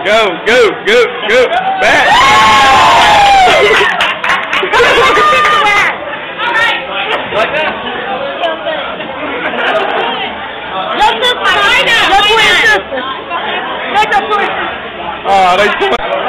Go. Back. Like that. No push. Oh, they